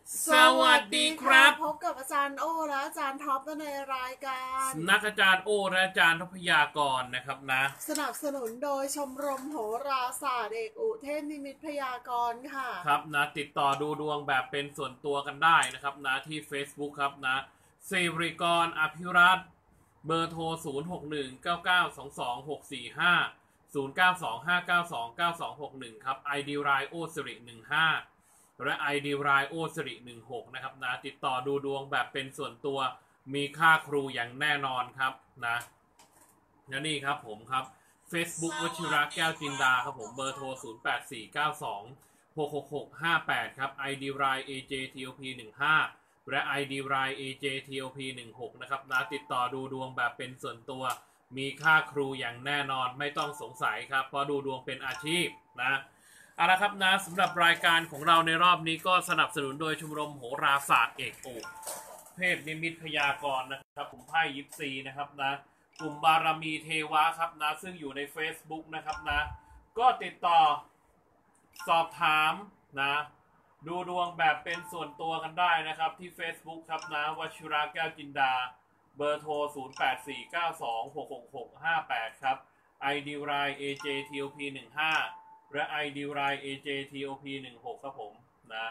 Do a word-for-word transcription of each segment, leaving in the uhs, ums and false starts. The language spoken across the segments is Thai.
สวัสดีครับพบกับอาจารย์โอและอาจารย์ท็อปในรายการนักอาจารย์โอและอาจารย์ทพยากรนะครับนะสนับสนุนโดยชมรมโหราศาสตร์เอกอุเทพนิมิตพยากรณ์ค่ะครับนะติดต่อดูดวงแบบเป็นส่วนตัวกันได้นะครับนะที่ Facebook ครับนะสิริกรอภิรัตน์เบอร์โทรศูนย์ หก หนึ่ง เก้า เก้า สอง สอง หก สี่ ห้า ศูนย์ เก้า สอง ห้า เก้า สอง เก้า สอง หก หนึ่งครับ ไอ ดี ไรโอสิริหนึ่งห้าและ ไอ ดี ไรโอสิริหนึ่งหกนะครับนะติดต่อดูดวงแบบเป็นส่วนตัวมีค่าครูอย่างแน่นอนครับนะและนี่ครับผมครับ Facebook วชิระแก้วจินดาครับผมเบอร์โทรศูนย์ แปด สี่ เก้า สอง หก หก หก ห้า แปดครับ ไอ ดี ไร เอ เจ ที โอ พี หนึ่งห้าและ ไอ ดี ไร เอ เจ ที โอ พี หนึ่งหกนะครับนะติดต่อดูดวงแบบเป็นส่วนตัวมีค่าครูอย่างแน่นอนไม่ต้องสงสัยครับเพราะดูดวงเป็นอาชีพนะเอาละครับนะสำหรับรายการของเราในรอบนี้ก็สนับสนุนโดยชมรมโหราศาสตร์เอกอุเทพนิมิตพยากรณ์นะครับผมไพ่ยิปซีนะครับนะกลุ่มบารมีเทวะครับนะซึ่งอยู่ใน Facebook นะครับนะก็ติดต่อสอบถามนะดูดวงแบบเป็นส่วนตัวกันได้นะครับที่ Facebook ครับนะวชิระแก้วจินดาเบอร์โทรศูนย์ แปด สี่ เก้า สอง หก หก หก ห้า แปดครับ ไอ ดี ไร เอ เจ ที โอ พี หนึ่งห้าและ ไอ ดี ไร เอ เจ ที โอ พี หนึ่งหกครับผมนะ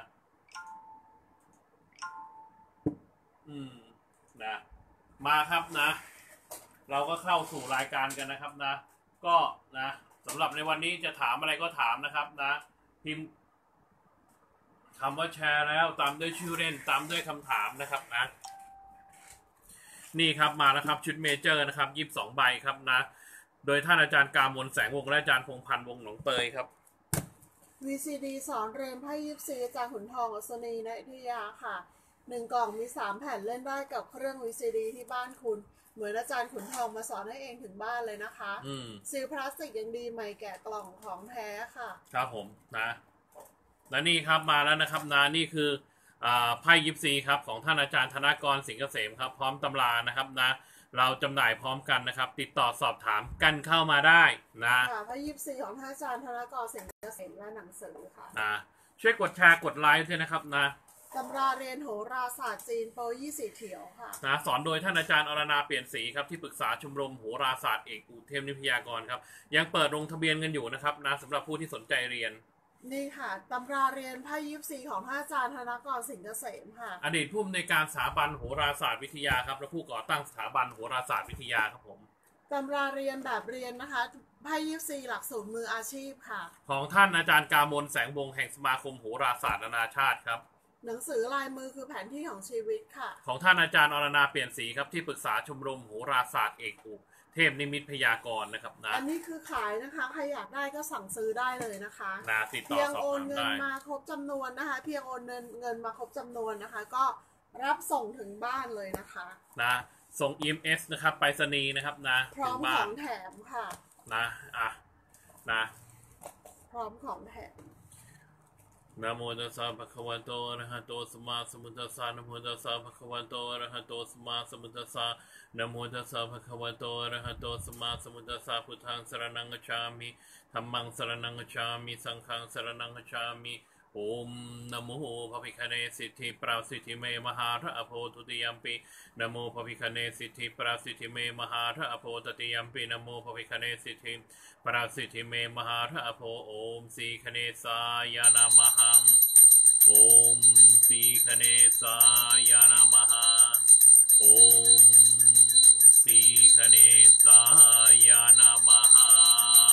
อืมนะมาครับนะเราก็เข้าสู่รายการกันนะครับนะก็นะสำหรับในวันนี้จะถามอะไรก็ถามนะครับนะพิมพ์คำว่าแชร์แล้วตามด้วยชื่อเล่นตามด้วยคำถามนะครับนะนี่ครับมาแล้วครับชุดเมเจอร์นะครับยี่สิบสองใบครับนะโดยท่านอาจารย์กามลแสงวงศ์และอาจารย์พงษ์พันธ์วงศ์หนองเตยครับวี ซี ดี สอนเรียนไพ่ยิปซีอาจารย์ขุนทองอัศนีณอยุธยาค่ะหนึ่งกล่องมีสามแผ่นเล่นได้กับเครื่อง วี ซี ดี ที่บ้านคุณเหมือนอาจารย์ขุนทองมาสอนให้เองถึงบ้านเลยนะคะซีลพลาสติกยังดีใหม่แกะกล่องของแท้ค่ะครับผมนะและนี่ครับมาแล้วนะครับนะนี่คือไพ่ยิปซีครับของท่านอาจารย์ธนกรสิงห์เกษมครับพร้อมตำรานะครับนะเราจำหน่ายพร้อมกันนะครับติดต่อสอบถามกันเข้ามาได้นะค่ะไพ่ยิปซีของท่านอาจารย์ธนกรสิงห์เกษมและหนังสือค่ะนะช่วยกดแชร์กดไลค์ด้วยนะครับนะตำราเรียนโหราศาสตร์จีนโปรยี่สีเขียวค่ะนะสอนโดยท่านอาจารย์อรณาเปลี่ยนสีครับที่ปรึกษาชมรมโหราศาสตร์เอกอุเทพนิมิตพยากรณ์ครับยังเปิดลงทะเบียนกันอยู่นะครับนะสำหรับผู้ที่สนใจเรียนนี่ค่ะตำราเรียนไพ่ยิปซีของท่านอาจารย์ธนกรสิงห์เกษมค่ะอดีตผู้อำนวยการสถาบันโหราศาสตร์วิทยาครับและผู้ก่อตั้งสถาบันโหราศาสตร์วิทยาครับผมตำราเรียนแบบเรียนนะคะไพ่ยิปซีหลักสูตรมืออาชีพค่ะของท่านอาจารย์กามลแสงวงศ์แห่งสมาคมโหราศาสตร์นานาชาติครับหนังสือลายมือคือแผนที่ของชีวิตค่ะของท่านอาจารย์อรณาเปลี่ยนสีครับที่ปรึกษาชมรมโหราศาสตร์เอกอุเทพนิมิตพยากรณ์นะครับนะอันนี้คือขายนะคะใครอยากได้ก็สั่งซื้อได้เลยนะคะนะติดต่อเพียงโอนเงินมาครบจำนวนนะคะเพียงโอนเงินเงินมาครบจำนวนนะคะก็รับส่งถึงบ้านเลยนะคะนะส่ง อี เอ็ม เอส นะครับไปรษณีย์นะครับนะพร้อมของแถมค่ะนะอ่ะนะพร้อมของแถมนะโมตัสสะภะคะวะโตอะระหะโตสัมมาสัมพุทธัสสะนะโมตัสสะภะคะวะโตอะระหะโตสัมมาสัมพุทธัสสะนะโมตัสสะภะคะวะโตอะระหะโตสัมมาสัมพุทธัสสะพุทธังสรณังคัจฉามิธัมมังสรณังคัจฉามิสังฆังสรณังคัจฉามิโอมนะโมพระภิกขเนสิทธิปราสิทธิเมมหาทะอโพทุติยัมปินะโมพระภิกขเนสิทธิปราสิทธิเมมหาทะอโพตติยัมปินะโมพระภิกขเนสิทธิปราสิทธิเมมหาทะอโพโอมสีคเนสายานามหังโอมสีคเนสายานามหังโอมสีคเนสายานามหัง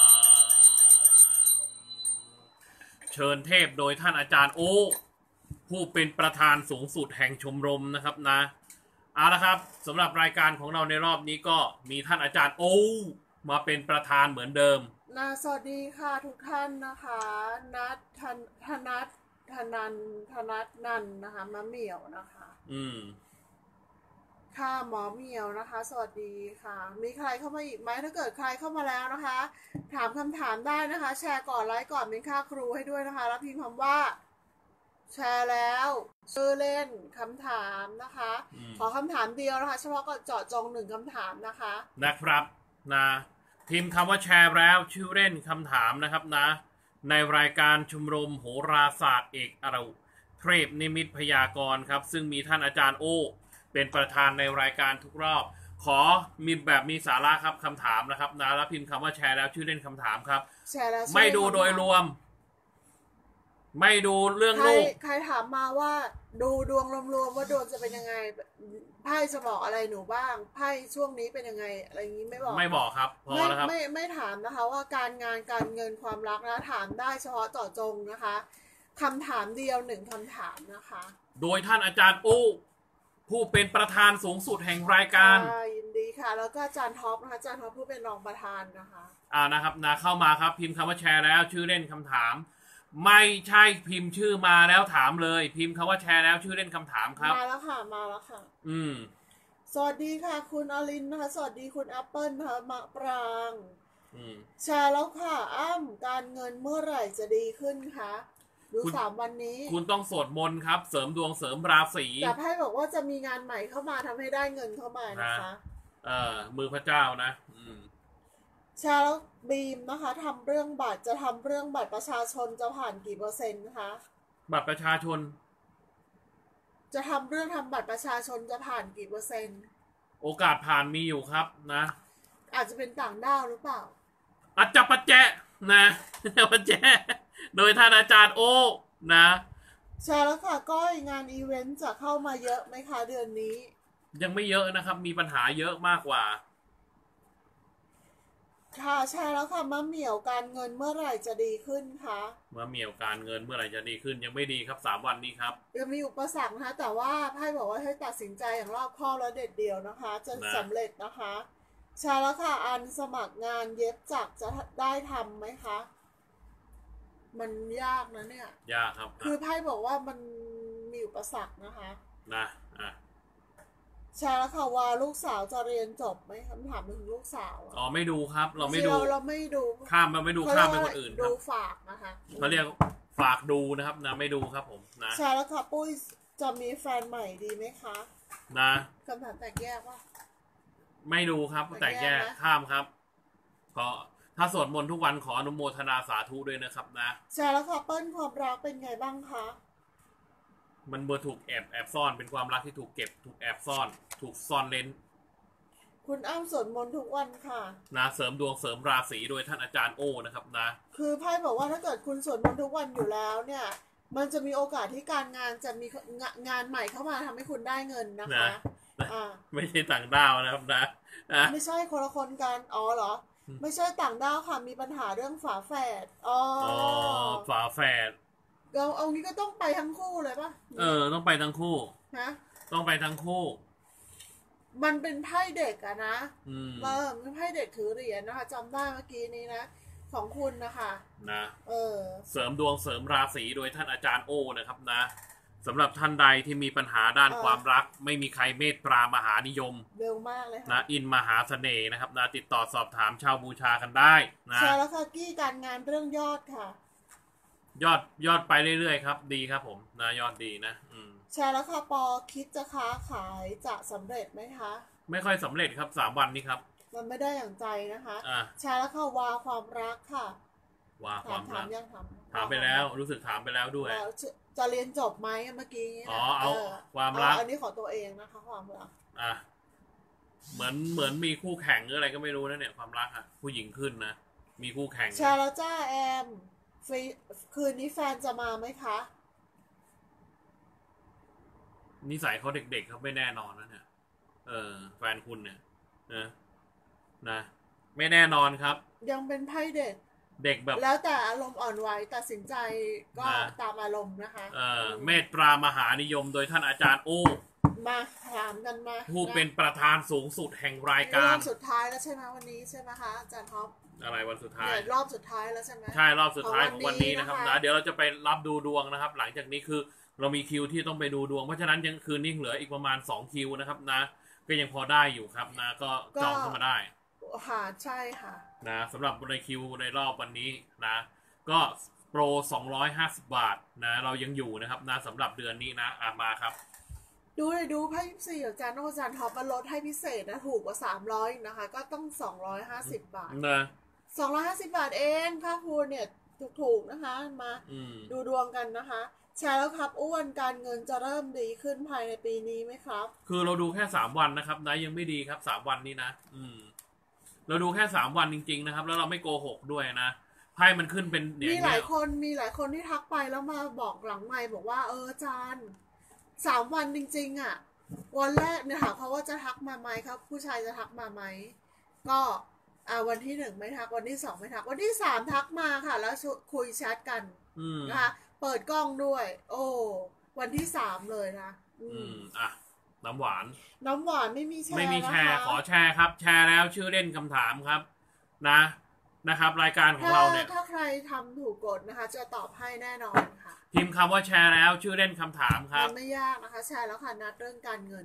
เชิญเทพโดยท่านอาจารย์โอผู้เป็นประธานสูงสุดแห่งชมรมนะครับนะเอาละครับสำหรับรายการของเราในรอบนี้ก็มีท่านอาจารย์โอมาเป็นประธานเหมือนเดิมนะสวัสดีค่ะทุกท่านนะคะนัทธนธนัทธนันธนัทนันนะคะมะเหมี่ยวนะคะอืมค่ะหมอเหมียวนะคะสวัสดีค่ะมีใครเข้ามาอีกไหมถ้าเกิดใครเข้ามาแล้วนะคะถามคำถามได้นะคะแชร์ก่อนไลค์ก่อนเป็นค่าครูให้ด้วยนะคะแล้วพิมพ์คำว่าแชร์แล้วชื่อเล่นคำถามนะคะขอคำถามเดียวนะคะเฉพาะก็เจาะจงหนึ่งคำถามนะคะนะครับนะพิมพ์คำว่าแชร์แล้วชื่อเล่นคำถามนะครับนะในรายการชมรมโหราศาสตร์เอกอุเทพนิมิตพยากรณ์ครับซึ่งมีท่านอาจารย์โอเป็นประธานในรายการทุกรอบขอมีแบบมีสาระครับคำถามนะครับนะแล้วพิมพ์คำว่าแชร์แล้วชื่อเล่นคำถามครับแชร์แล้วไม่ดูโดยรวมไม่ดูเรื่องลูกใครถามมาว่าดูดวงรวมๆว่าดวงจะเป็นยังไงไพ่จะบอกอะไรหนูบ้างไพ่ช่วงนี้เป็นยังไงอะไรอย่างนี้ไม่บอกไม่บอกครับพอแล้วครับไม่ไม่ถามนะคะว่าการงานการเงินความรักนะถามได้เฉพาะเจาะจงนะคะคำถามเดียวหนึ่งคำถามนะคะโดยท่านอาจารย์โอผู้เป็นประธานสูงสุดแห่งรายการยินดีค่ะแล้วก็อาจารย์ท็อปนะคะอาจารย์ท็อปผู้เป็นรองประธานนะคะอ่านะครับนะเข้ามาครับพิมพ์คำว่าแชร์แล้วชื่อเล่นคำถามไม่ใช่พิมพ์ชื่อมาแล้วถามเลยพิมพ์คำว่าแชร์แล้วชื่อเล่นคำถามครับมาแล้วค่ะมาแล้วค่ะอืมสวัสดีค่ะคุณอลินนะคะสวัสดีคุณแอปเปิลนะคะมะปรางอืมแชร์แล้วค่ะอ้ำการเงินเมื่อไหร่จะดีขึ้นคะดูสามวันนี้คุณต้องสวดมนต์ครับเสริมดวงเสริมราศีแต่ไพ่บอกว่าจะมีงานใหม่เข้ามาทำให้ได้เงินเข้ามานะคะเออมือพระเจ้านะอืมแชร์แล้วบีมนะคะทำเรื่องบัตรจะทำเรื่องบัตรประชาชนจะผ่านกี่เปอร์เซ็นต์นะคะบัตรประชาชนจะทำเรื่องทำบัตรประชาชนจะผ่านกี่เปอร์เซ็นต์โอกาสผ่านมีอยู่ครับนะอาจจะเป็นต่างด้าวหรือเปล่าอาจจะปะแจนะปะแจโดยท่านอาจารย์โอนะแชร์แล้วค่ะก้อยงานอีเวนต์จะเข้ามาเยอะไหมคะเดือนนี้ยังไม่เยอะนะครับมีปัญหาเยอะมากกว่าค่ะแชร์แล้วค่ะมะเหมี่ยวการเงินเมื่อไหร่จะดีขึ้นคะมะเหมี่ยวการเงินเมื่อไหร่จะดีขึ้นยังไม่ดีครับสามวันนี้ครับยังมีอุปสรรคนะคะแต่ว่าไพ่บอกว่าให้ตัดสินใจอย่างรอบคอบและเด็ดเดี่ยวนะคะจะสำเร็จนะคะแชร์แล้วค่ะอันสมัครงานเย็บจักรจะได้ทำไหมคะมันยากนะเนี่ยยากครับคือไพ่บอกว่ามันมีอุปสรรคนะคะนะอ่ะแชร์แล้วค่ะว่าลูกสาวจะเรียนจบไหมคำถามถึงลูกสาวอ๋อไม่ดูครับเราไม่ดูเราไม่ดูข้ามมาไม่ดูข้ามไปคนอื่นดูฝากนะคะเขาเรียกฝากดูนะครับนะไม่ดูครับผมนะแชร์แล้วค่ะปุ้ยจะมีแฟนใหม่ดีไหมคะนะคำถามแตกแยกว่าไม่ดูครับแตกแยกข้ามครับขอถ้าสวดมนต์ทุกวันขออนุโมทนาสาธุด้วยนะครับนะแชร์แล้วค่ะเปิ้ลความรักเป็นไงบ้างคะมันเบอร์ถูกแอบแอบซ่อนเป็นความรักที่ถูกเก็บถูกแอบซ่อนถูกซ่อนเลนคุณอ้ำสวดมนต์ทุกวันค่ะนะเสริมดวงเสริมราศีโดยท่านอาจารย์โอนะครับนะคือไพ่บอกว่าถ้าเกิดคุณสวดมนต์ทุกวันอยู่แล้วเนี่ยมันจะมีโอกาสที่การงานจะมีงานใหม่เข้ามาทำให้คุณได้เงินนะคะอ่าไม่ใช่ต่างดาวนะครับนะไม่ใช่คนละคนกันอ๋อเหรอไม่ใช่ต่างดาวค่ะมีปัญหาเรื่องฝาแฝดอ๋อฝาแฝดเราเอางี้ก็ต้องไปทั้งคู่เลยป่ะเออต้องไปทั้งคู่นะต้องไปทั้งคู่มันเป็นไพ่เด็กอะนะเออเป็นไพ่เด็กถือเหรียญนะคะจำได้เมื่อกี้นี้นะของคุณนะคะนะเออเสริมดวงเสริมราศีโดยท่านอาจารย์โอนะครับนะสำหรับท่านใดที่มีปัญหาด้านความรักไม่มีใครเมตตามหานิยมเร็วมากเลยนะอินมหาเสน่ห์นะครับนะติดต่อสอบถามเช่าบูชากันได้นะใช่แล้วค่ะกี้การงานเรื่องยอดค่ะยอดยอดไปเรื่อยๆครับดีครับผมนะยอดดีนะอืมใช่แล้วค่ะปอคิดจะค้าขายจะสำเร็จไหมคะไม่ค่อยสำเร็จครับสามวันนี้ครับมันไม่ได้อย่างใจนะคะอ่าใช่แล้วค่ะวาความรักค่ะวาความรักถามยังถามถามไปแล้วรู้สึกถามไปแล้วด้วยจะเรียนจบไหมเมื่อกี้อ๋อเอาความรักอันนี้ขอตัวเองนะคะความรักอ่ะเหมือนเหมือนมีคู่แข่งหรืออะไรก็ไม่รู้นะเนี่ยความรักอ่ะผู้หญิงขึ้นนะมีคู่แข่งใช่แล้วจ้าแอมคืนนี้แฟนจะมาไหมคะนิสัยเขาเด็กๆเขาไม่แน่นอนนะเนี่ยเออแฟนคุณเนี่ยนะนะไม่แน่นอนครับยังเป็นไพ่เด็กเด็กแบบแล้วแต่อารมณ์อ่อนไหวตัดสินใจก็ตามอารมณ์นะคะเออเมตตามหานิยมโดยท่านอาจารย์โอมาถามกันมาผู้เป็นประธานสูงสุดแห่งรายการรอบสุดท้ายแล้วใช่ไหมวันนี้ใช่ไหมคะอาจารย์ท็อปอะไรวันสุดท้ายรอบสุดท้ายแล้วใช่ไหมใช่รอบสุดท้ายของวันนี้นะครับนะเดี๋ยวเราจะไปรับดูดวงนะครับหลังจากนี้คือเรามีคิวที่ต้องไปดูดวงเพราะฉะนั้นยังคืนนี้เหลืออีกประมาณสองคิวนะครับนะก็ยังพอได้อยู่ครับนะก็จองเข้ามาได้ค่ะใช่ค่ะนะสำหรับในคิวในรอบวันนี้นะก็โปรสองร้อยห้าสิบบาทนะเรายังอยู่นะครับนะสำหรับเดือนนี้นะอ่ะมาครับดูเลยดูไพ่ยิปซีอาจารย์อาจารย์ท็อปมาลดให้พิเศษนะถูกกว่าสามร้อยนะคะก็ต้องสองร้อยห้าสิบบาทนะสองร้อยห้าสิบบาทเองค่าคูณเนี่ยถูกๆนะคะมาดูดวงกันนะคะแแชร์แล้วครับอ้วนการเงินจะเริ่มดีขึ้นภายในปีนี้ไหมครับคือเราดูแค่สามวันนะครับนะยังไม่ดีครับสามวันนี้นะอืมเราดูแค่สามวันจริงๆนะครับแล้วเราไม่โกหกด้วยนะไพ่มันขึ้นเป็นมีหลายคนมีหลายคนที่ทักไปแล้วมาบอกหลังไมค์บอกว่าเอออาจารย์สามวันจริงๆอ่ะวันแรกเนี่ยถามเขาว่าจะทักมาไหมครับผู้ชายจะทักมาไหมก็อ่าวันที่หนึ่งไม่ทักวันที่สองไม่ทักวันที่สามทักมาค่ะแล้วคุยแชทกันนะคะเปิดกล้องด้วย โอ้วันที่สามเลยนะอืมอ่ะน้ำหวานน้ำหวานไม่มีแชร์ไม่มีแชร์ขอแชร์ครับแชร์แล้วชื่อเล่นคำถามครับนะนะครับรายการของเราเนี่ยถ้าใครทำถูกกฎนะคะจะตอบให้แน่นอนค่ะพิมพ์คำว่าแชร์แล้วชื่อเล่นคำถามครับมันไม่ยากนะคะแชร์แล้วค่ะนัดเรื่องการเงิน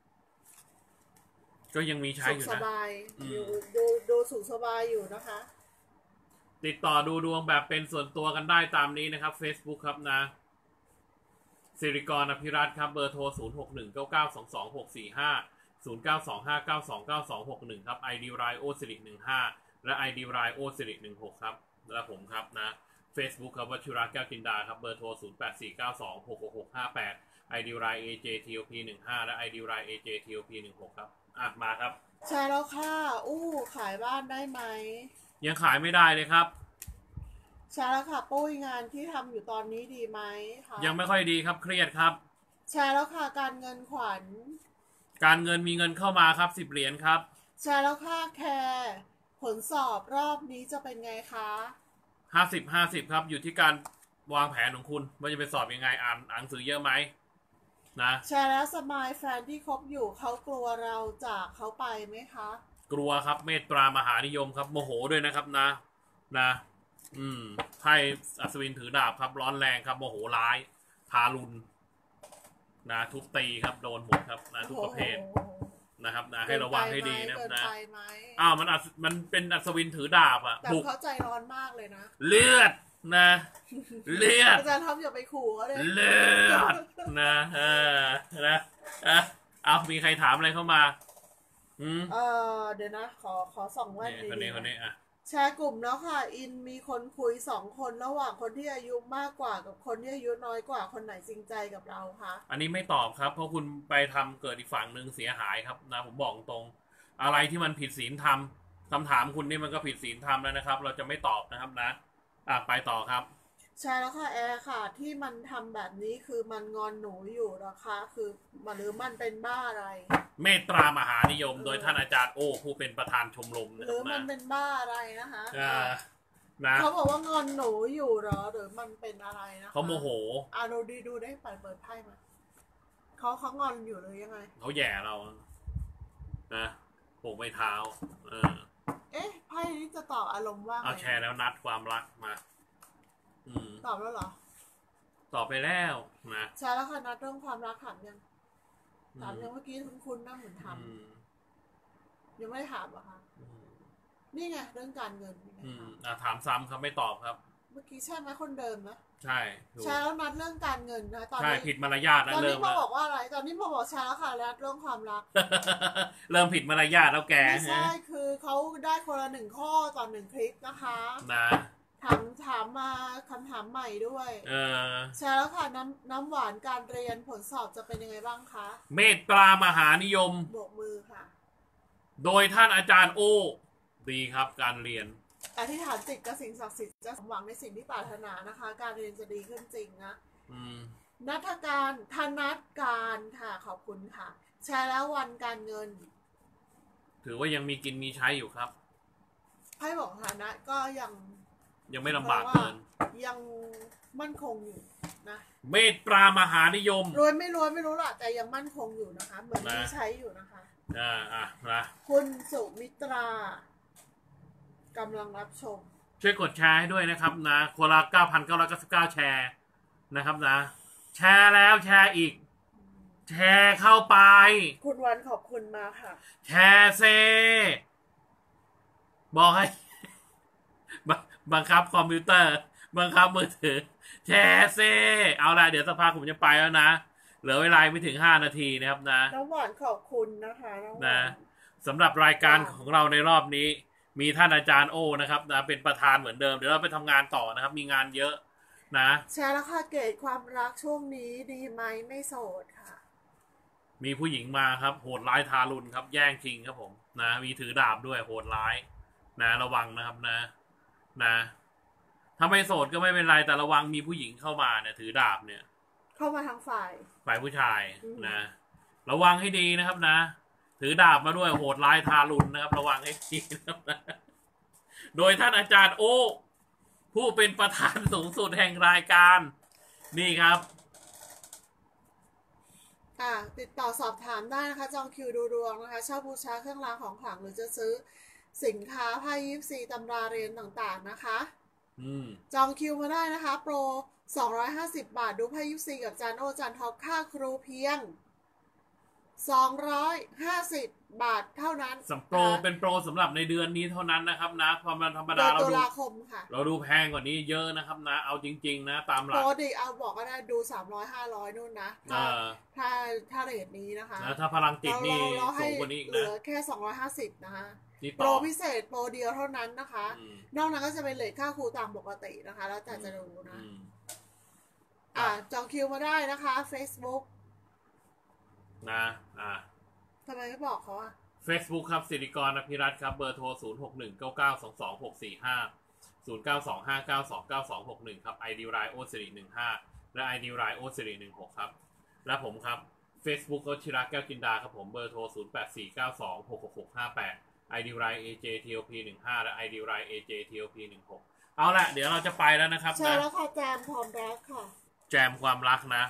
ก็ยังมีใช้อยู่นะสุขสบายอยู่ดูดูสุขสบายอยู่นะคะติดต่อดูดวงแบบเป็นส่วนตัวกันได้ตามนี้นะครับ Facebook ครับนะสิริกรอภิรัตน์ครับเบอร์โทรศูนย์ หก หนึ่ง เก้า เก้า สอง สอง หก สี่ ห้า ศูนย์ เก้า สอง ห้า เก้า สอง เก้า สอง หก หนึ่งครับ ไอ ดี ไรโอสิริหนึ่งห้าและ ไอ ดี ไรโอสิริหนึ่งหกครับและผมครับนะ Facebook ครับวชิระแก้วจินดาครับเบอร์โทรศูนย์ แปด สี่ เก้า สอง หก หก หก ห้า แปด ไอ ดี ไร เอ เจ ที โอ พี หนึ่งห้าและ ไอ ดี ไร เอ เจ ที โอ พี หนึ่งหกครับอ่ะมาครับใช่แล้วค่ะอู้ขายบ้านได้ไหมยังขายไม่ได้เลยครับใช่แล้วค่ะปุ้ยงานที่ทำอยู่ตอนนี้ดีไหมคะยังไม่ค่อยดีครับเครียดครับใช่แล้วค่ะการเงินขวัญการเงินมีเงินเข้ามาครับสิบเหรียญครับใช่แล้วค่ะแคร์ผลสอบรอบนี้จะเป็นไงคะห้าสิบห้าสิบครับอยู่ที่การวางแผนของคุณว่าจะไปสอบยังไงอ่านหนังสือเยอะไหมนะใช่แล้วสมายแฟนที่คบอยู่เขากลัวเราจากเขาไปไหมคะกลัวครับเมตตามหานิยมครับโมโหด้วยนะครับนะนะอืมไพ่อัศวินถือดาบครับร้อนแรงครับโมโหร้ายทารุณนะทุบตีครับโดนหมดครับนะทุกประเภทนะครับนะให้ระวังให้ดีนะนะอ้าวมันมันเป็นอัศวินถือดาบอ่ะแต่เขาใจร้อนมากเลยนะเลือดนะเลือดอาจารย์ทำอย่าไปขู่เขาเลยเลือดนะเออนะอ่ะเอามีใครถามอะไรเข้ามาอืมเออเดี๋ยวนะขอขอส่องแว่นดีคนนี้คนนี้อ่ะแชร์กลุ่มแล้วค่ะอินมีคนคุยสองคนระหว่างคนที่อายุมากกว่ากับคนที่อายุน้อยกว่าคนไหนจริงใจกับเราคะอันนี้ไม่ตอบครับเพราะคุณไปทำเกิดอีกฝั่งหนึ่งเสียหายครับนะผมบอกตรงอะไรที่มันผิดศีลธรรมคำถามคุณนี่มันก็ผิดศีลธรรมแล้วนะครับเราจะไม่ตอบนะครับนะอ่ะไปต่อครับใช่แล้วค่ะแอร์ค่ะที่มันทำแบบนี้คือมันงอนหนูอยู่นะคะคือมันหรือมันเป็นบ้าอะไรเมตตามหานิยมโดยท่านอาจารย์โอ้ผู้เป็นประธานชมรมหรือมันเป็นบ้าอะไรนะคะนะเขาบอกว่างอนหนูอยู่เหรอหรือมันเป็นอะไรนะคะเขาโมโหอ่ะดูดีดูได้เปิดเปิดไพ่มาเขาเขางอนอยู่หรือยังไงเขาแย่เรานะปลูกไม้เท้าเออเอ๊ะไพ่นี้จะตอบอารมณ์ว่าเอาแชร์แล้วนัดความรักมาตอบแล้วเหรอตอบไปแล้วนะใช่แล้วค่ะนัดเรื่องความรักถามยังถามยังเมื่อกี้คุณคุณนั่งเหมือนทำยังไม่ได้ถามเหรอคะนี่ไงเรื่องการเงินอืมอ่าถามซ้ำครับไม่ตอบครับเมื่อกี้ใช่ไหมคนเดิมนะใช่ใช่แล้วนัดเรื่องการเงินนะตอนนี้ใช่ผิดมารยาทแล้วตอนนี้พ่อบอกว่าอะไรตอนนี้พ่อบอกใช่แล้วค่ะแล้วเรื่องความรักเริ่มผิดมารยาทแล้วแกไม่ใช่คือเขาได้คนละหนึ่งข้อต่อหนึ่งคลิปนะคะนะถามถามมาคำถามใหม่ด้วยเออใช่แล้วค่ะน้ำน้ำหวานการเรียนผลสอบจะเป็นยังไงบ้างคะเมตตามหานิยมโบกมือค่ะโดยท่านอาจารย์โอดีครับการเรียนอธิษฐานจิตกับสิ่งศักดิ์สิทธิ์จะสมหวังในสิ่งที่ปรารถนานะคะการเรียนจะดีขึ้นจริงนะนัฐการธนัทการค่ะขอบคุณค่ะแชร์แล้ววันการเงินถือว่ายังมีกินมีใช้อยู่ครับไพ่บอกฐานะก็ยังยังไม่ลำบากเกินยังมั่นคงอยู่นะเมตตามหานิยมรวยไม่รวยไม่รู้หรอกแต่ยังมั่นคงอยู่นะคะเหมือนที่ใช้อยู่นะคะอ่าอ่ะนะคุณสุมิตรากำลังรับชมช่วยกดแชร์ให้ด้วยนะครับนะคนละ เก้าพันเก้าร้อยเก้าสิบเก้า แชร์นะครับนะแชร์แล้วแชร์อีกแชร์เข้าไปคุณวันขอบคุณมาค่ะแชร์เซบอกให้บังคับคอมพิวเตอร์บังคับมือถือแชร์เซเอาละเดี๋ยวสักพักผมจะไปแล้วนะเหลือเวลาไม่ถึงห้านาทีนะครับนะน้องหวานขอบคุณนะคะน้องหวานนะสำหรับรายการของเราในรอบนี้มีท่านอาจารย์โอนะครับนะเป็นประธานเหมือนเดิมเดี๋ยวเราไปทำงานต่อนะครับมีงานเยอะนะแชร์แล้วค่ะเกรดความรักช่วงนี้ดีไหมไม่โสดค่ะมีผู้หญิงมาครับโหดร้ายทารุณครับแย่งชิงครับผมนะมีถือดาบด้วยโหดร้ายนะระวังนะครับนะนะถ้าไม่โสดก็ไม่เป็นไรแต่ระวังมีผู้หญิงเข้ามาเนี่ยถือดาบเนี่ยเข้ามาทางฝ่ายฝ่ายผู้ชายนะระวังให้ดีนะครับนะถือดาบมาด้วยโหดร้ายทารุณนะครับระวังให้ดีนะครับนะโดยท่านอาจารย์โอ้ผู้เป็นประธานสูงสุดแห่งรายการนี่ครับอ่าติดต่อสอบถามได้นะคะจองคิวดูดวงนะคะเช่าบูชาเครื่องรางของขลังหรือจะซื้อสินค้าไพ่ยิปซีตำราเรียนต่างๆนะคะจองคิวมาได้นะคะโปรสองร้อยห้าสิบบาทดูไพ่ยิปซีกับจานโอจานท็อปค่าครูเพียงสองร้อยห้าสิบบาทเท่านั้นสำโปรเป็นโปรสำหรับในเดือนนี้เท่านั้นนะครับนะความธรรมดาเราดูเราดูแพงกว่านี้เยอะนะครับนะเอาจริงๆนะตามหลักปกติเอาบอกก็ได้ดูสามร้อยห้าร้อยนู่นนะถ้าถ้าถ้าเรทนี้นะคะถ้าพลังจิตนี่สูงกว่านี้อีกนะเหลือแค่สองร้อยห้าสิบนะคะโปรพิเศษโปรเดียวเท่านั้นนะคะนอกนั้นก็จะเป็นเรทค่าครูตามปกตินะคะแล้วแต่จะดูนะอ่าจองคิวมาได้นะคะ Facebook นะอ่าทำไมไม่บอกเขาอ่ะ Facebook ครับสิริกรอภิรัตน์ครับเบอร์โทรศูนย์ หก หนึ่ง เก้า เก้า สอง สอง หก สี่ ห้า ศูนย์ เก้า สอง ห้า เก้า สอง เก้า สอง หก หนึ่ง ครับ ไอ ดี ไลน์ โอ สิริ หนึ่ง ห้า และ ไอ ดี ไลน์ โอ สิริ หนึ่ง หก ครับและผมครับ Facebook ก็ชิระแก้วจินดาครับผมเบอร์โทรศูนย์ แปด สี่ เก้า สอง หก หก หก ห้า แปด ไอ ดี ไลน์ เอ เจ ที โอ พี หนึ่ง ห้า และ ไอ ดี ไลน์ เอ เจ ที โอ พี หนึ่ง หก เอาละเดี๋ยวเราจะไปแล้วนะครับใช่แล้วค่ะแจมความรักค่ะแจมความรักนะ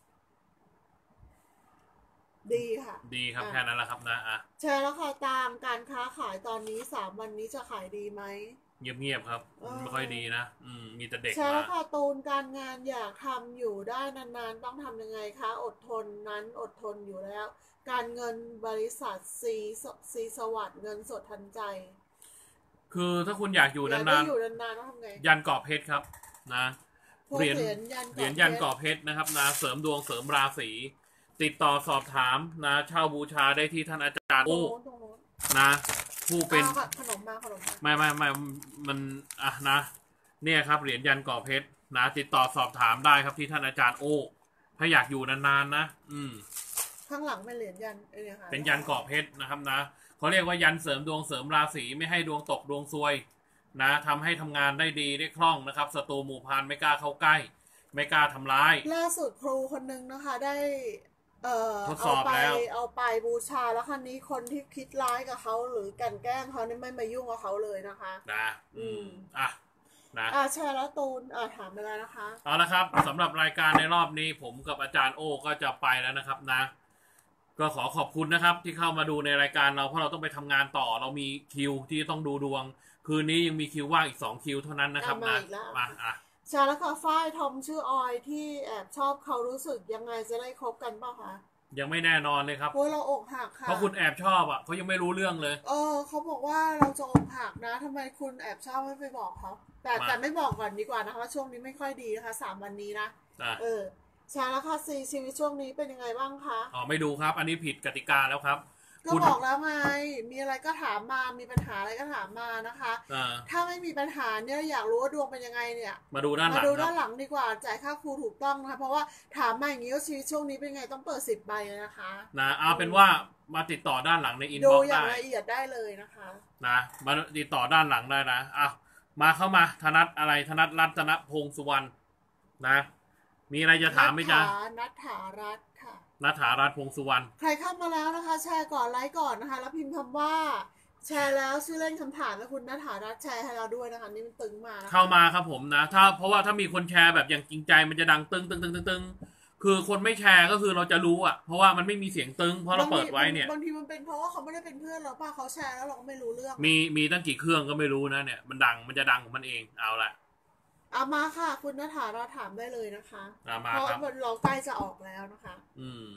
ดีค่ะดีครับแค่นั้นแหละครับนะอ่ะแชร์แล้วค่ะตามการค้าขายตอนนี้สามวันนี้จะขายดีไหมเงียบๆครับไม่ค่อยดีนะอืมมีแต่เด็กแชร์แล้วค่ะตูนการงานอยากทำอยู่ได้นานๆต้องทำยังไงคะอดทนนั้นอดทนอยู่แล้วการเงินบริษัทซีซีสวัสดิ์เงินสดทันใจคือถ้าคุณอยากอยู่นานๆอยู่นานๆต้องทำไงยันกรอบเพชรครับนะเหรียญเหรียญยันกรอบเพชรนะครับนะเสริมดวงเสริมราศีติดต่อสอบถามนะเช่าบูชาได้ที่ท่านอาจารย์โอ้นะผู้เป็นขนมมาขนมมาไม่ไม่ไม่มันอ่ะนะเนี่ยครับเหรียญยันกรอบเพชรนะติดต่อสอบถามได้ครับที่ท่านอาจารย์โอ้ถ้าอยากอยู่นานๆนะอืมข้างหลังเป็นเหรียญยันเนี่ยค่ะเป็นยันกรอบเพชรนะครับนะเขาเรียกว่ายันเสริมดวงเสริมราศีไม่ให้ดวงตกดวงซวยนะทำให้ทำงานได้ดีได้คล่องนะครับศัตรูหมู่พานไม่กล้าเข้าใกล้ไม่กล้าทำร้ายล่าสุดครูคนนึงนะคะได้เอ่อทดสอบแล้วเอาไปบูชาแล้วครั้นี้คนที่คิดร้ายกับเขาหรือกันแกล้งเขาเนี่ยไม่มายุ่งกับเขาเลยนะคะนะอืมอ่ะนะอ่าแชร์แล้วตูนอ่าถามไปแล้วนะคะเอาละครับสำหรับรายการในรอบนี้ผมกับอาจารย์โอก็จะไปแล้วนะครับนะก็ขอขอบคุณนะครับที่เข้ามาดูในรายการเราเพราะเราต้องไปทำงานต่อเรามีคิวที่ต้องดูดวงคืนนี้ยังมีคิวว่างอีกสองคิวเท่านั้นนะครับนะมาอ่ะชาแล้วค่ะฝ้ายทอมชื่อออยที่แอบชอบเขารู้สึกยังไงจะได้คบกันเปล่าคะยังไม่แน่นอนเลยครับโอ้ยเราอกหักค่ะเพราะคุณแอบชอบอ่ะเขายังไม่รู้เรื่องเลยเออเขาบอกว่าเราจะอกหักนะทำไมคุณแอบชอบไม่ไปบอกเขาแต่แต่ไม่บอกก่อนดีกว่านะคะว่าช่วงนี้ไม่ค่อยดีนะคะสามวันนี้นะเออชาแล้วค่ะซีชีวิตช่วงนี้เป็นยังไงบ้างคะอ๋อไม่ดูครับอันนี้ผิดกติกาแล้วครับก็บอกแล้วไงมีอะไรก็ถามมามีปัญหาอะไรก็ถามมานะคะถ้าไม่มีปัญหาเนี่ยอยากรู้ว่าดวงเป็นยังไงเนี่ยมาดูด้านหลังมาดูด้านหลังดีกว่าจ่ายค่าครูถูกต้องนะคะเพราะว่าถามมาอย่างนี้ว่าชีวิตช่วงนี้เป็นไงต้องเปิดสิบใบนะคะนะเอาเป็นว่ามาติดต่อด้านหลังในอินบ็อกซ์ได้ดูอย่างละเอียดได้เลยนะคะนะมาติดต่อด้านหลังได้นะอ้าวมาเข้ามาธนัทอะไรธนัทรัตนพงษ์สุวรรณนะมีอะไรจะถามไหมจ๊ะนัทธารัตน์ค่ะนัทธารัตน์พงษ์สุวรรณใครเข้ามาแล้วนะคะแชร์ก่อนไลค์ก่อนนะคะแล้วพิมพ์คำว่าแชร์แล้วชื่อเล่นคำถามและคุณนัทธารัตน์แชร์ให้เราด้วยนะคะนี่มันตึงมาเข้ามาครับผมนะถ้าเพราะว่าถ้ามีคนแชร์แบบอย่างจริงใจมันจะดังตึงตึงตึงตึงตึงคือคนไม่แชร์ก็คือเราจะรู้อ่ะเพราะว่ามันไม่มีเสียงตึงเพราะเราเปิดไว้เนี่ยบางทีมันเป็นเพราะว่าเขาไม่ได้เป็นเพื่อนเราป่ะเขาแชร์แล้วเราก็ไม่รู้เรื่องมีมีตั้งกี่เครื่องก็ไม่รู้นะเนี่ยมันดังมันจะดังของมันเองเอาละเอามาค่ะคุณนัทธารัตน์ถามได้เลยนะคะเพราะเราใกล้จะออกแล้วนะคะอืม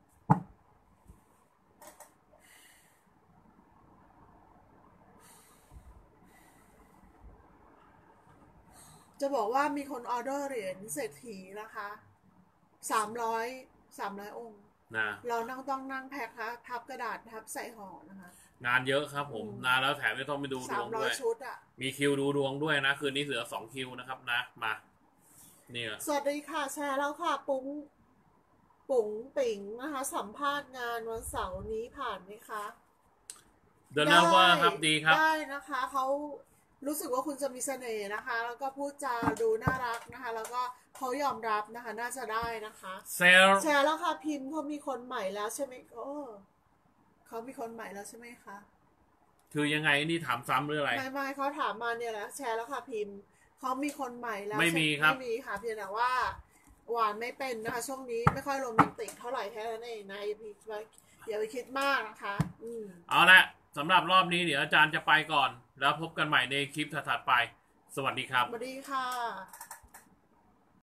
จะบอกว่ามีคนออเดอร์เหรียญเศรษฐีนะคะสามร้อยสามร้อยองค์นะเรานั่งต้องนั่งแพ็คคะพับกระดาษพับใส่ห่อนะคะงานเยอะครับผมนานแล้วแถมไม่ต้องไปดูดวงด้วยชุดอ่ะมีคิวดูดวงด้วยนะคืนนี้เหลือสองคิวนะครับนะมาเนี่ยสวัสดีค่ะแชร์แล้วค่ะปุ้งปุ๋งปิ๋งนะคะสัมภาษณ์งานวันเสาร์นี้ผ่านไหมคะเดนเวอร์ครับดีครับได้นะคะเขารู้สึกว่าคุณจะมีเสน่ห์นะคะแล้วก็พูดจาดูน่ารักนะคะแล้วก็เขายอมรับนะคะน่าจะได้นะคะเซลแชร์แล้วค่ะพิมพ์เขามีคนใหม่แล้วใช่ไหมโอ้เขามีคนใหม่แล้วใช่ไหมคะคือยังไงนี่ถามซ้ำหรืออะไรไม่ไม่เขาถามมาเนี่ยแหละแชร์แล้วค่ะพิมพ์เขามีคนใหม่แล้วไม่มีครับไม่มีค่ะเพียงแต่ว่าหวานไม่เป็นนะคะช่วงนี้ไม่ค่อยโรแมนติกเท่าไหร่แค่นั้นเองนะอย่าไปอย่าไปคิดมากนะคะอืมเอาละสำหรับรอบนี้เดี๋ยวอาจารย์จะไปก่อนแล้วพบกันใหม่ในคลิปถัดๆไปสวัสดีครับสวัสดีค่ะ